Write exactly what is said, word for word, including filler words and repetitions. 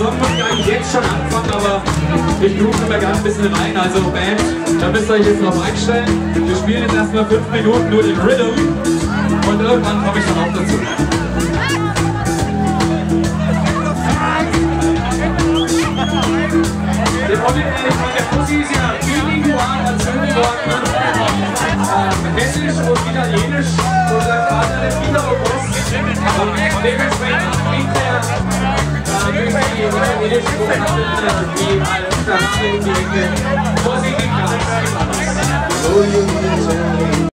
Song muss ich eigentlich jetzt schon anfangen, aber ich groove immer gerne ein bisschen rein. Also Band, da müsst ihr euch jetzt drauf einstellen. Wir spielen jetzt erstmal fünf Minuten nur den Rhythm und irgendwann komme ich dann auch dazu. Der Original von der Pussy ist ja bilingual erzählt worden. Ähm, Hessisch und Italienisch. Unser Vater der Wiederobost. Und dementsprechend klingt er äh, durch die italienische Vokabel wie als Sprache in die Ecke. Vorsichtig, ganz.